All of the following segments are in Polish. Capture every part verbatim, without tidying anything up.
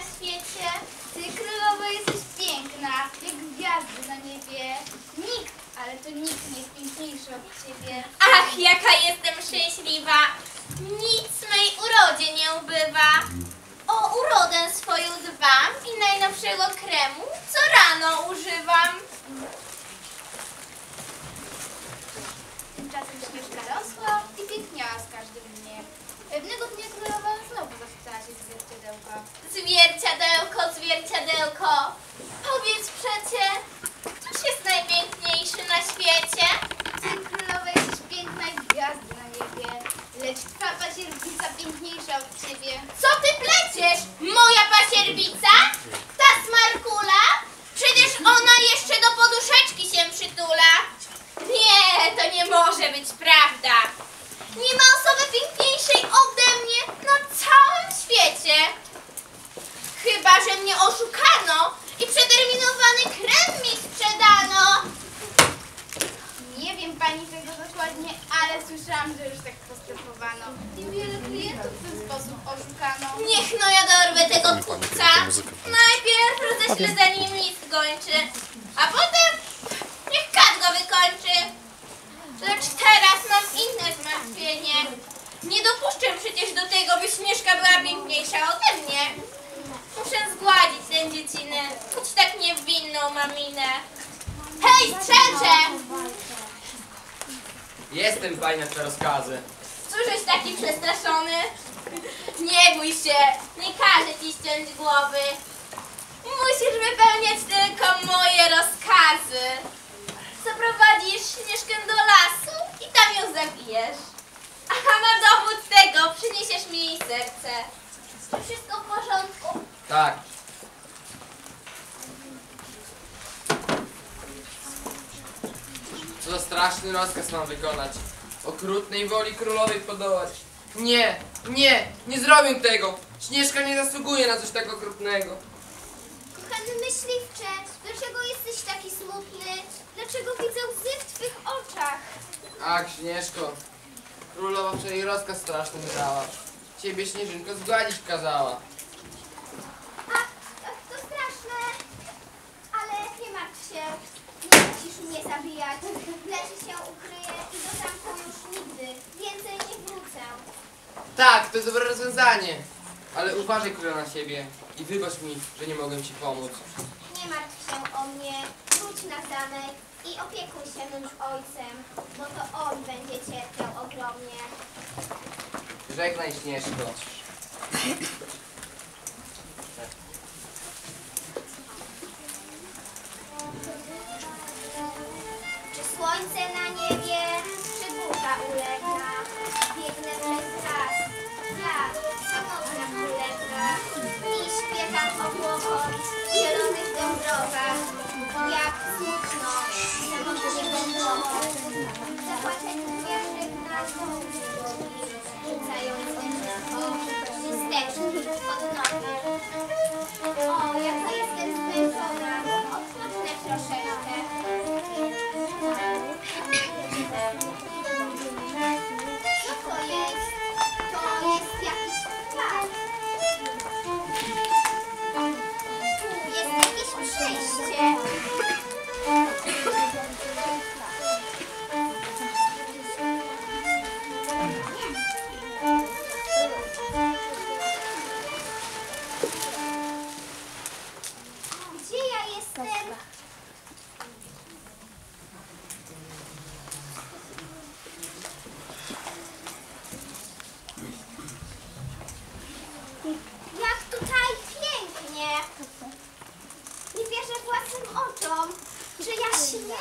świecie? Ty, królowo, jesteś piękna, jak gwiazdy na niebie. Nikt, ale to nikt nie jest piękniejszy od ciebie. Ach, jaka jestem szczęśliwa! Nic mej urodzie nie ubywa. O urodę swoją dbam i najnowszego kremu co rano używam. Tymczasem Śnieżka rosła i piękniała z każdym dniem. Pewnego dnia królowa znowu zapytała się zwierciadełka. Zwierciadełko, zwierciadełko, powiedz przecie, któż jest najpiękniejszy na świecie? Ty, królowa, jesteś piękna jak gwiazdy na niebie. Lecz twa pasierbica piękniejsza od ciebie. Co ty pleciesz? Moja pasierbica? Ta smarkula? Przecież ona jeszcze do poduszeczki się przytula. Nie, to nie może być prawda. Nie ma osoby piękniejszej ode mnie na całym świecie. Chyba że mnie oszukano i przeterminowany krem mi sprzedano. Nie wiem pani tego dokładnie, ale słyszałam, że już tak postępowano. I wiele klientów w ten sposób oszukano. Niech no ja dorwę tego kupca. Najpierw roześlę za nim list gończy, a potem niech kat go wykończy. Lecz teraz mam inne zmartwienie. Nie dopuszczę przecież do tego, by Śnieżka była piękniejsza ode mnie. Muszę zgładzić tę dziecinę, choć tak niewinną mam minę. Hej, strzelcze! Jestem pani na te rozkazy. Cóżeś taki przestraszony? Nie bój się, nie każę ci ściąć głowy. Musisz wypełniać tylko moje rozkazy. Zaprowadzisz Śnieżkę do lasu i tam ją zabijesz. A na dowód tego przyniesiesz mi jej serce. Czy wszystko w porządku? Tak. Co za straszny rozkaz mam wykonać. Okrutnej woli królowej podołać. Nie, nie, nie zrobię tego. Śnieżka nie zasługuje na coś tak okrutnego. Kochany myśliwcze, dlaczego jesteś taki smutny? Dlaczego widzę łzy w twych oczach? Ach, Śnieżko, królowa wczoraj rozkaz straszny wydała. Ciebie, Śnieżynko, zgładzić kazała. Ach, ach, to straszne, ale nie martw się. Nie musisz mnie zabijać. W lesie się ukryję i do zamku już nigdy więcej nie wrócę. Tak, to jest dobre rozwiązanie. Ale uważaj, królo, na siebie i wybacz mi, że nie mogę ci pomóc. Nie martw się o mnie, wróć na zamek i opiekuj się mym ojcem, bo to on będzie cierpiał ogromnie. Żegnaj, Śnieżko. Czy słońce na niebie, czy burza uległa? Biegnę przez las, ja, samotna królewna, i śpiewam o błokot w zielonych dąbrowach. Jak smutno, samotnie wędrowo, zapłaczeni gwiazdek na złączy drogi, rzucając o chusteczki pod nogi. O, jaka jestem zmęczona, odpocznę troszeczkę. Co to jest? To jest jakiś ptak. Tu jest jakieś przejście. Gdzie ja jestem? Jak tutaj pięknie! Nie wierzę własnym oczom. Czy ja śnię?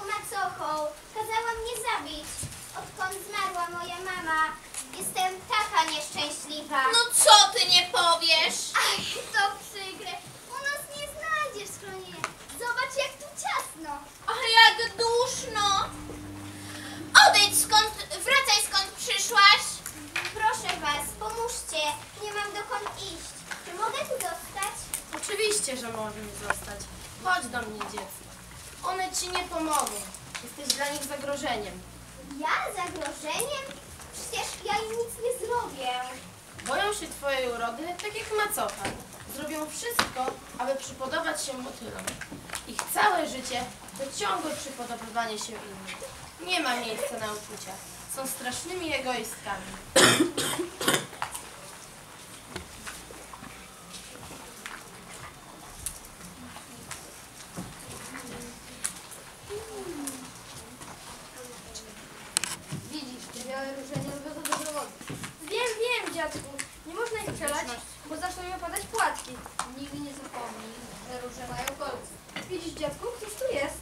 macochą. Kazała mnie zabić. Odkąd zmarła moja mama, jestem taka nieszczęśliwa. No co ty nie powiesz? Ach, to przykre. U nas nie znajdziesz schronienia. Zobacz, jak tu ciasno. Ach, jak duszno. Odejdź skąd, wracaj skąd przyszłaś. Proszę was, pomóżcie. Nie mam dokąd iść. Czy mogę tu zostać? Oczywiście, że możemy zostać. Chodź do mnie, dziecko. One ci nie pomogą. Jesteś dla nich zagrożeniem. Ja zagrożeniem? Przecież ja im nic nie zrobię. Boją się twojej urody, tak jak macocha. Zrobią wszystko, aby przypodobać się motylom. Ich całe życie to ciągłe przypodobywanie się innym. Nie ma miejsca na uczucia. Są strasznymi egoistkami. Widzisz, te białe róże nie lubią do dowodu. Wiem, wiem, dziadku. Nie można ich przelać, bo zaczną mi opadać płatki. Nigdy nie zapomnij, że róże mają kolce. Widzisz, dziadku, któż tu jest?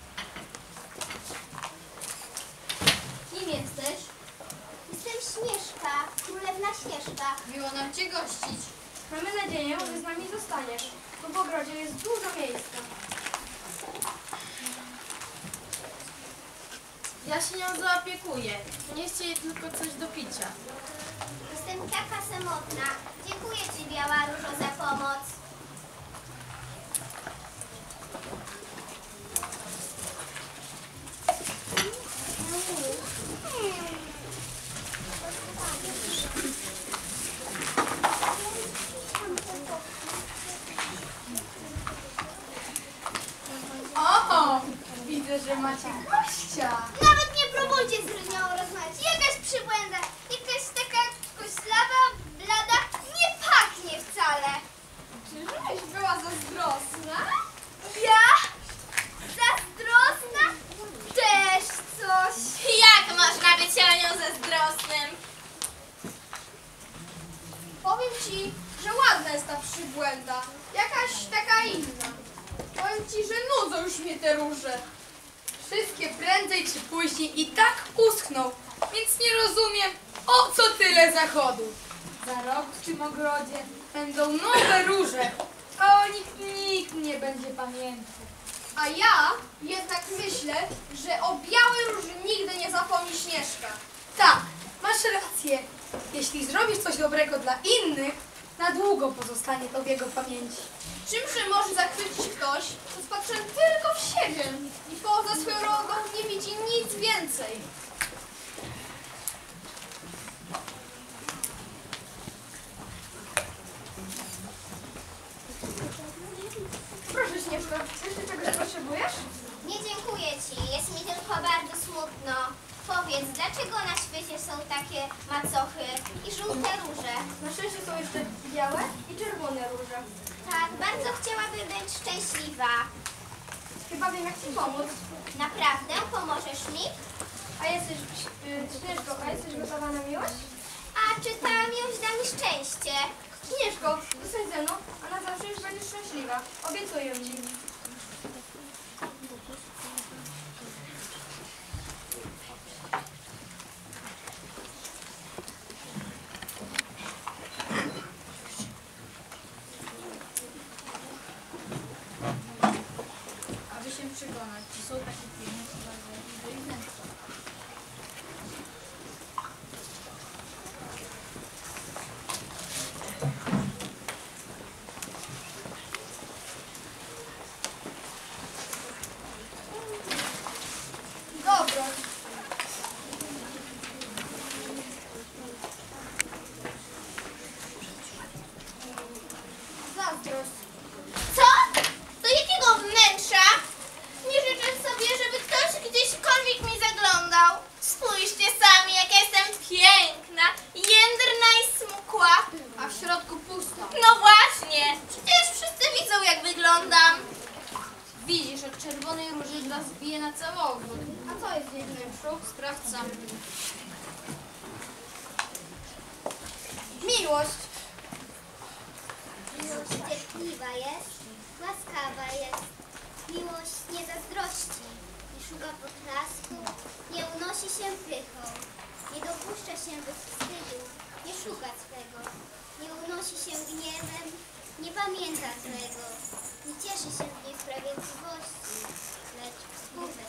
Kim jesteś? Jestem Śnieżka, królewna Śnieżka. Miło nam cię gościć. Mamy nadzieję, że z nami zostaniesz, bo w ogrodzie jest dużo miejsca. Ja się nią zaopiekuję. Nieście jej tylko coś do picia. Jestem taka samotna. Dziękuję ci, biała różo, za pomoc. O, widzę, że macie gościa. Nawet nie próbujcie z nią rozmawiać. Jakaś przybłęda, jakaś taka koślawa, blada, nie pachnie wcale. Czyżbyś była zazdrosna? Ja? Zazdrosna? Też coś. Jak można być o nią zazdrosnym? Powiem ci, że ładna jest ta przybłęda. Jakaś taka inna. Powiem ci, że nudzą już mnie te róże. Wszystkie prędzej czy później i tak uschną, więc nie rozumiem, o co tyle zachodu. Za rok w tym ogrodzie będą nowe róże, a o nich nikt nie będzie pamiętał. A ja jednak myślę, że o białej róży nigdy nie zapomni Śnieżka. Tak, masz rację. Jeśli zrobisz coś dobrego dla innych, na długo pozostanie to w jego pamięci. Czymże może zachwycić ktoś, kto spatrzony tylko w siebie i poza swoją drogą nie widzi nic więcej? Proszę, Śnieżko, jeszcze czegoś potrzebujesz? Nie dziękuję ci, jest mi tylko bardzo smutno. Powiedz, dlaczego na świecie są takie macochy i żółte róże? Na szczęście są jeszcze białe i czerwone róże. Tak, bardzo chciałabym być szczęśliwa. Chyba wiem, jak ci pomóc. Naprawdę? Pomożesz mi? A jesteś, yy, Śnieżko, a jesteś gotowa na miłość? A czy ta miłość da mi szczęście? Śnieżko, zostań ze mną, a na zawsze już będziesz szczęśliwa. Obiecuję ci. Aby się przekonać, czy są takie pieniądze, do ich wnętrza. Dobro. Zazdrość. Co? Do jakiego wnętrza? Nie życzę sobie, żeby ktoś gdzieśkolwiek mi zaglądał. Spójrzcie sami, jaka jestem piękna, jędrna i smukła. A w środku pusto. No właśnie, przecież wszyscy widzą, jak wyglądam. Widzisz, od czerwonej róży dla zbije na cały ogród. A co jest w jej wnętrzu? Sprawdź sam. Miłość. Miłość cierpliwa jest, łaskawa jest. Miłość nie zazdrości i szuka poklasku, nie unosi się pychą, nie dopuszcza się wstydu, nie szuka swego, nie unosi się gniewem, nie pamięta złego, nie cieszy się z niesprawiedliwości, lecz współwem.